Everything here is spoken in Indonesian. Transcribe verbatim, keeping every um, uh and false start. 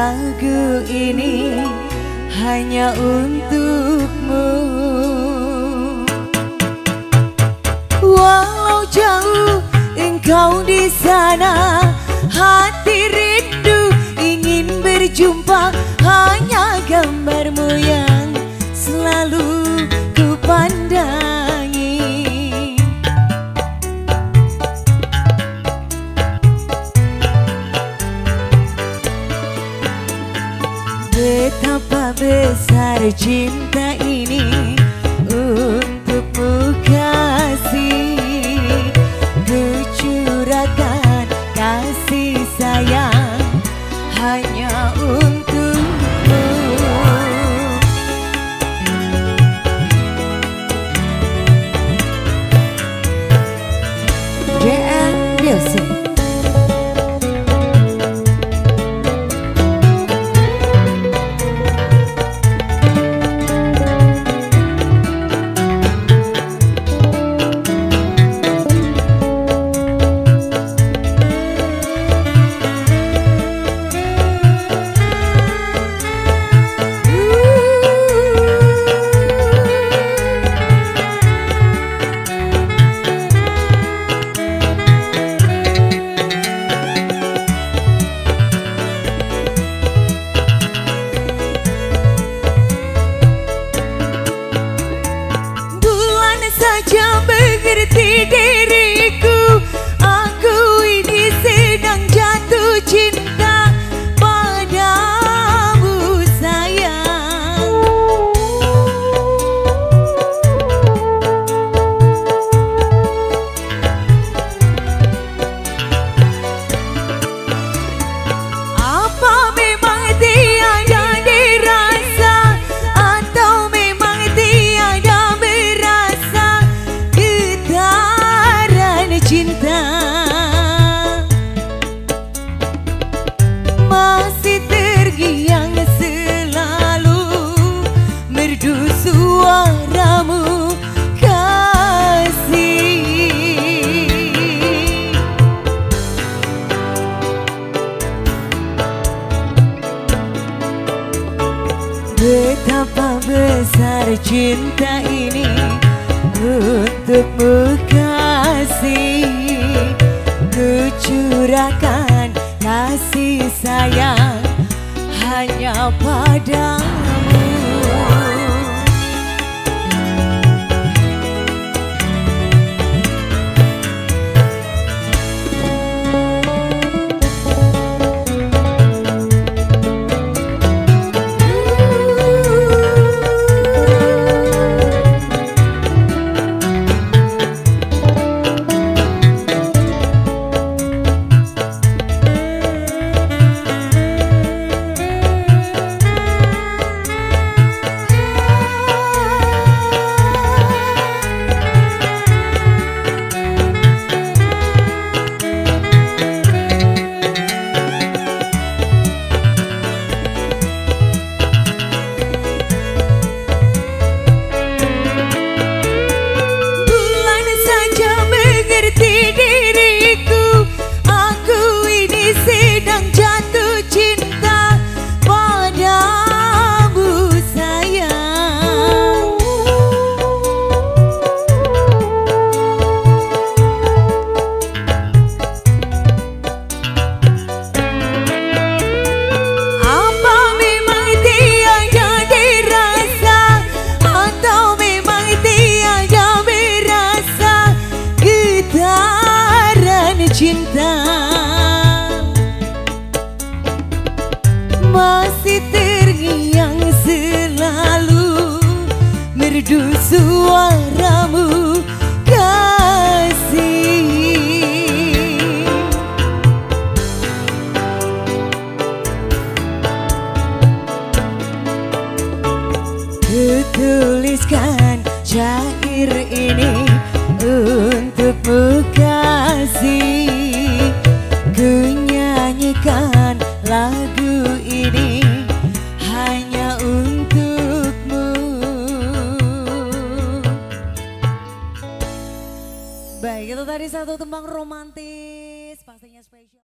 lagu ini hanya untukmu. Walau jauh engkau di sana, hati rindu ingin berjumpa. Hanya gambarmu yang selalu ku pandangi. Betapa besar cinta ini untukmu kasih, ku curahkan kasih sayang hanya untukmu. J N Music. Saja mengerti diriku, aku ini sedang jatuh cinta padamu sayang. Apa memang tiada dirasa, atau memang tiada merasa cinta? Masih tergiang selalu merdu suaramu kasih. Betapa besar cinta ini untukmu kasih, ku curahkan kasih sayang hanya padamu. Cinta masih terngiang selalu merdu suaramu kasih. Kutuliskan syair ini untukmu kasih, ku nyanyikan lagu ini hanya untukmu. Baik, itu tadi satu tembang romantis pastinya spesial.